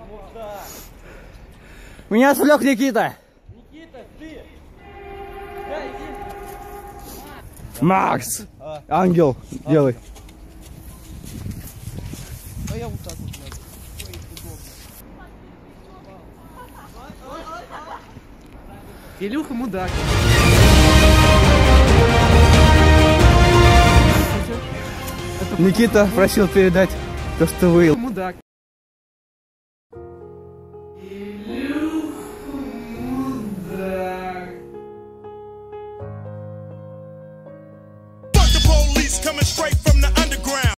Меня отвлек Никита. Никита, ты! Да, иди. Макс! Ангел, делай. А я вот так вот надо. Илюха мудак. Никита просил передать то, что вы... Мудак. Fuck the police coming straight from the underground.